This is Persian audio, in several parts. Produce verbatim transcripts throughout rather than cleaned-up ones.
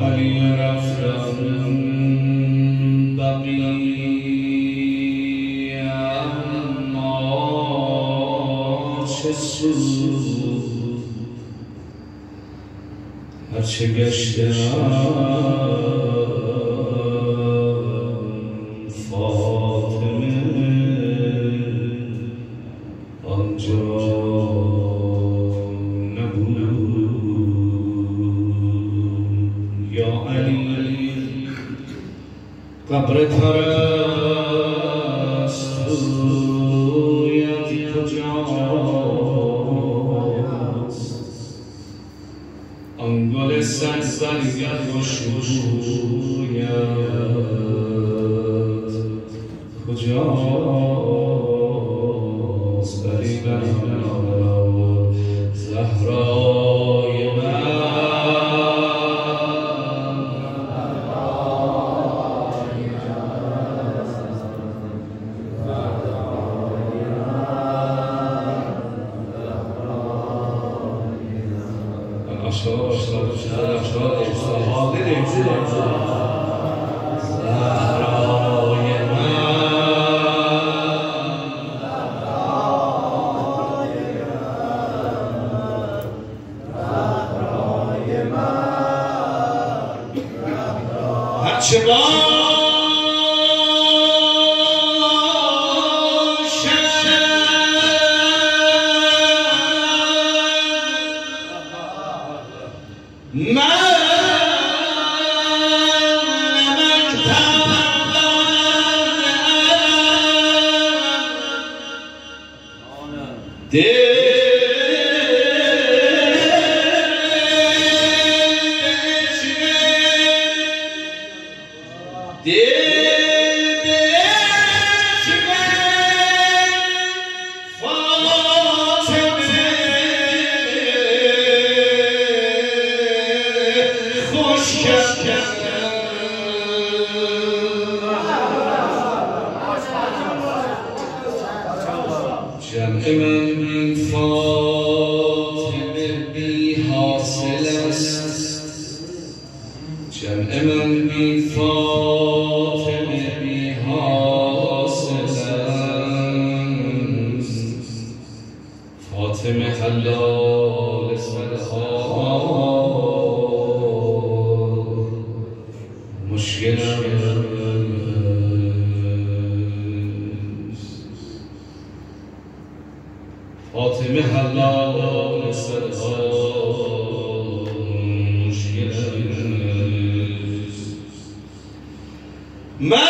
علی رفتم بقی اما چه سود هرچه گشتم فاطمه آنجا یا علی قبر پرست رویت کجاست آن گل سرسریت خوشبویت کجاست علی زهرای من Aşağı aşağı aşağı aşağı aşağı dedim size Zahra'yı Hacı جمع من بی فاطمه بی حاصل است جمع من بی فاطمه بی حاصل است فاطمه حلال سرها مشکل فاطمه حلال سرها مشکل است من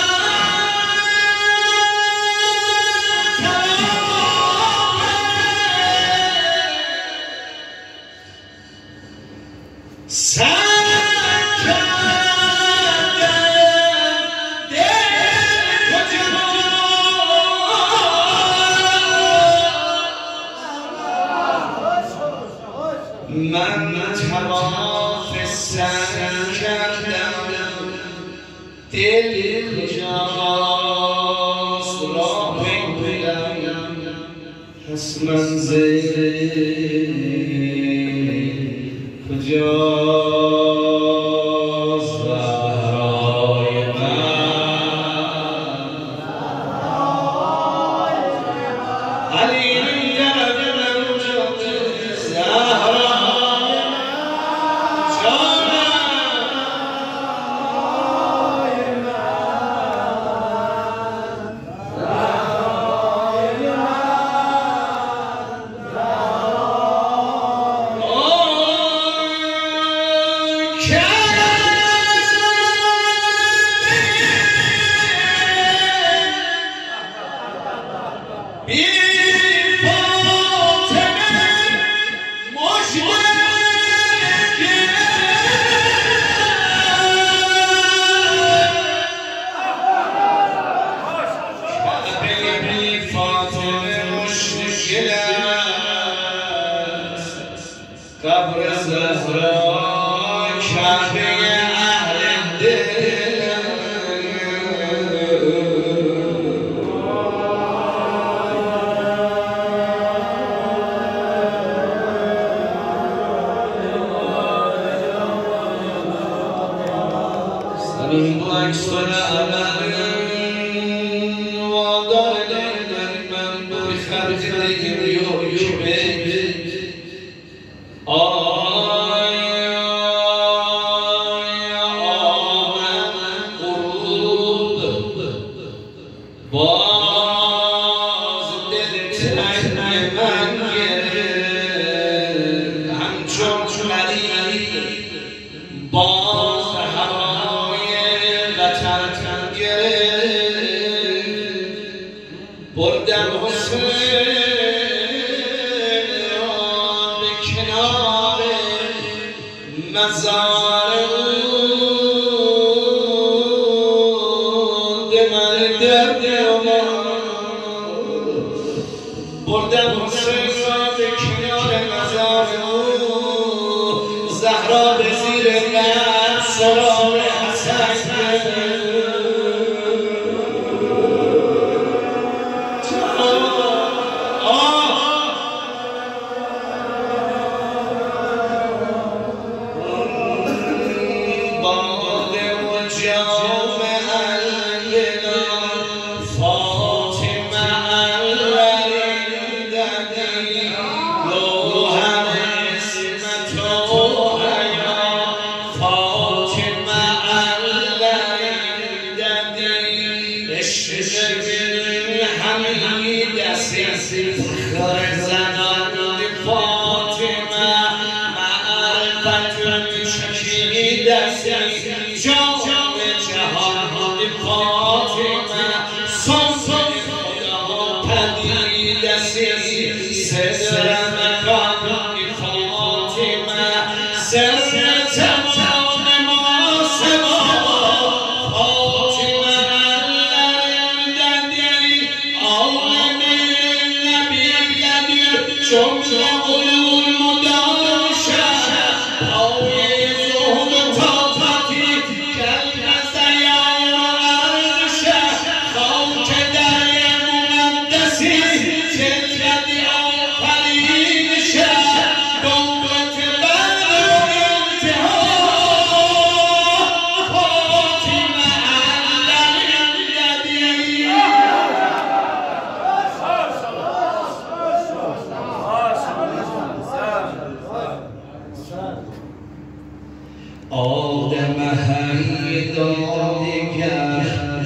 من تواف سر کردم دل کجاست راه دلم پس منزل کجاست زهرای من علی قبر زهرا کعبه اهل دل من بلکستان عمل وادار من بخرد دیگه ریوی که بی آی آمد قروب باز دل تنگ من گرفت همچون ملی باز هوای وطن گرفت بردم حسین به کنار مزار من درد بردم حسین را به کنار مزار زهرا به زیر من سراغ حسن آدم همی دادگر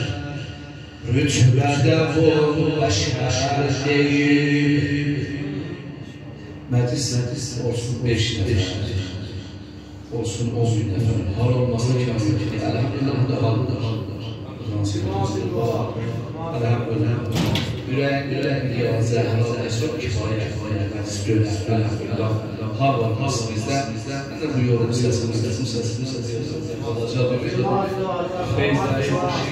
رتبه و بشر değil meclis olsun beş olsun on gün efendim hal olmasa kâfir elhamdülillah da hal elhamdülillah yüreğin yüreğin diye zehra çok kifayet elhamdülillah hal olmaz bizden bu yorum sesimiz sesimiz sesimiz sesimiz olacak bir feyzler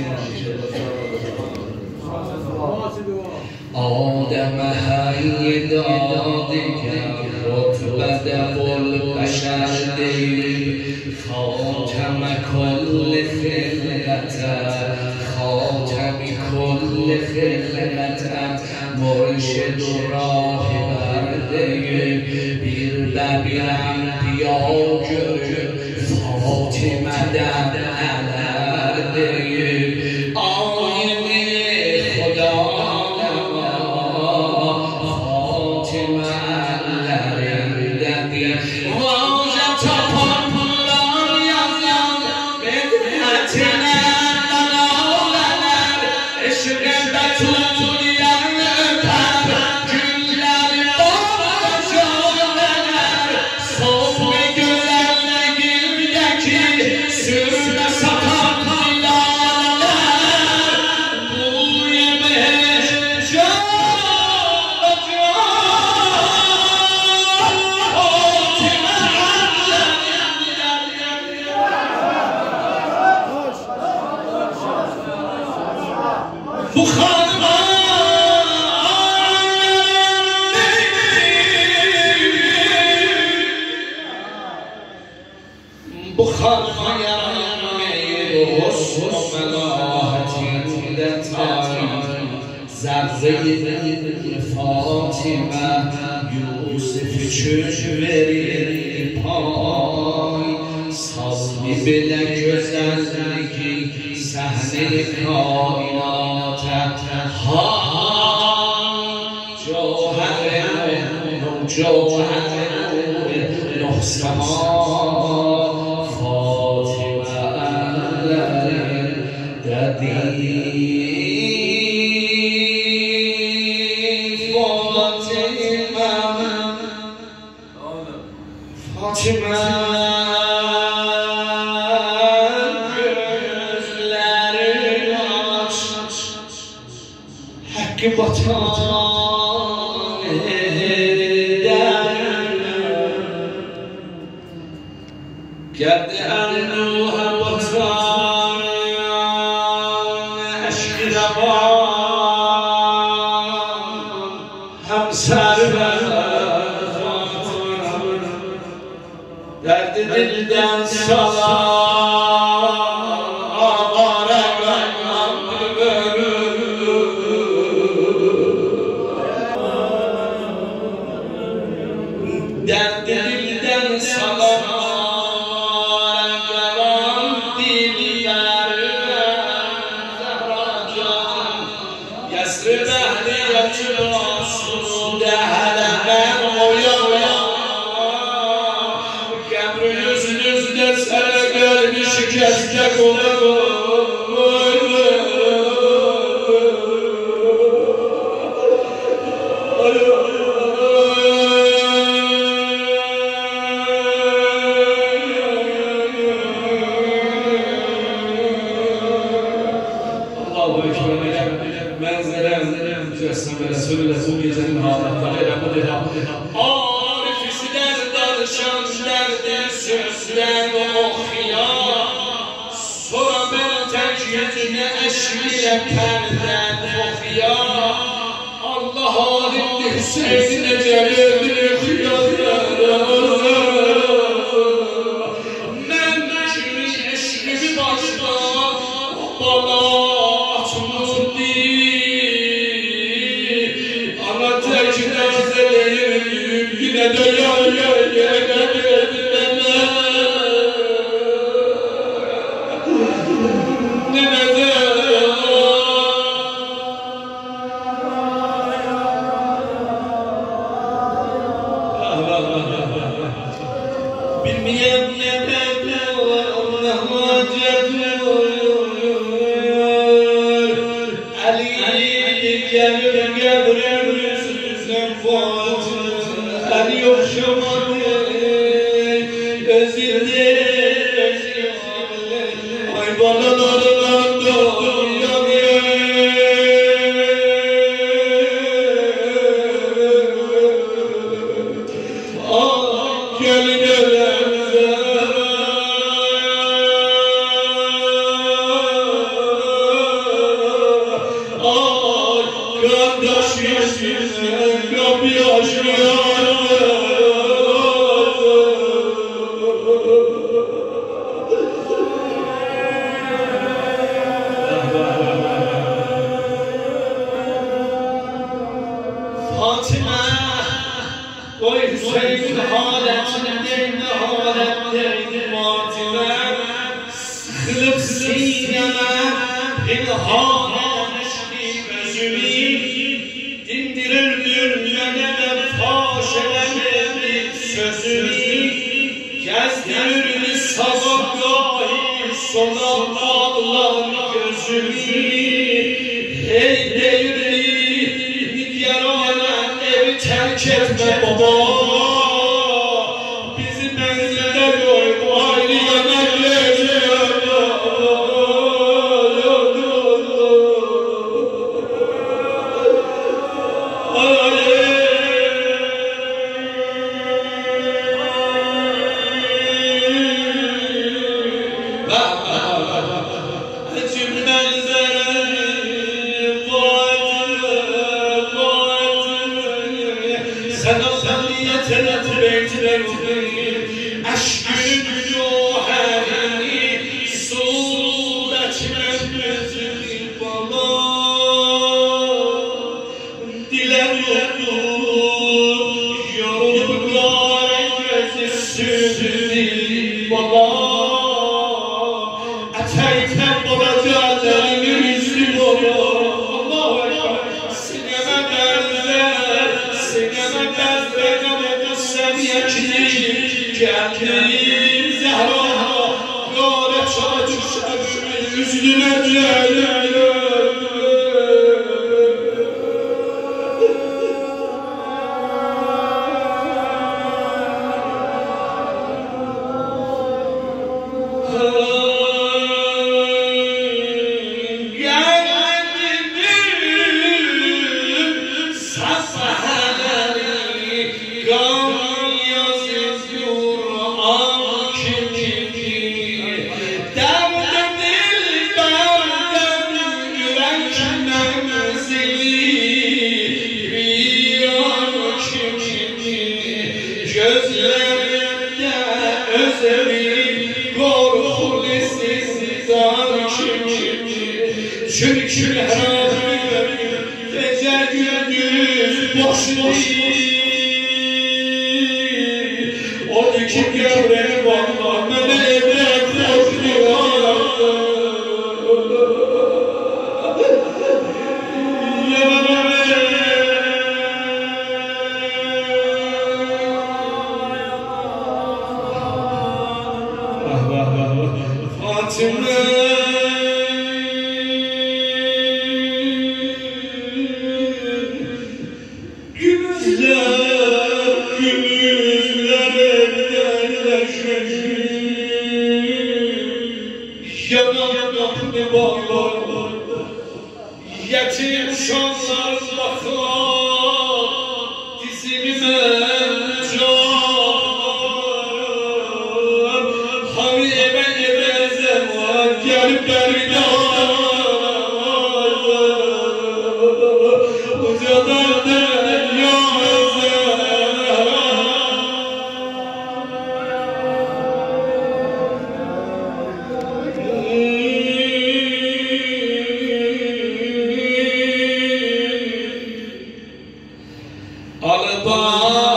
آدم هی دادگر رتبه والبشر دیل خاتم کل خلقت خاتم کل خلقت مرشد و راهبرده bir ببینم بیا فاطمه در نورده آینه خدا فاطمه یوسف چون بری پای سالی بلک و زندگی صحنه کائنات ها جوهر نور جوهر نور نه سما فاطمه ددی فاطمه gözlerin aç hakkı batan eder geldi el-nuha batan eşk-i revan hem server derdi dilden salar ağaregan derdi dilden salar ağaregan diller zahracan yasrib ehli yatır sude helemen oya yüzünüzde sana gelmiş kesecek olur Allahu Ekber menzere Mücessem Resulü bu gecenin halatları Arif der danışan derdi sözden okuya sonra ben tek yüzüne eşliğe perden okuya Allah halinde Hüseyin'e celilini kıyaslara ben kimin eşliği başta bana atılır değil ama tek nezdeleyim yine de yar yar yar bilmeyen nebede Allah acıdır Ali gelir gebrir yüzünden fatır Ali okşamadı özildi ay banalarından doğuyan gel gel Fatıma oy Hüseyin haletinde haletinde Fatıma sıkılıp sineme pinhan eşki gözümü dindirir dünyada faş eder sözümü gezdirir sabahgahi solan ağlar gözümü hey devri yarana evi terk etme baba bizi menzilde koy bu ayrı yana geleceğim cümlenze yeter balaca delimin üstü baba. Allahu Ekber. Sineme benzer, sineme benzer ama sen yekini kendim Zehra. Yâre çarşı üstüne celalem. Gözlerinde özlemin korkulu sizden kimi çünkü her gece gündüz boş değil o iki gevreği valla bana evde koşuyor Fatıma Gümüzler, gümüzler evlerleşir Yanan kapını bağlar Yetim uşaklar bakar Dizime can Hani eve eve zaman gelip berdan Uzadan Alba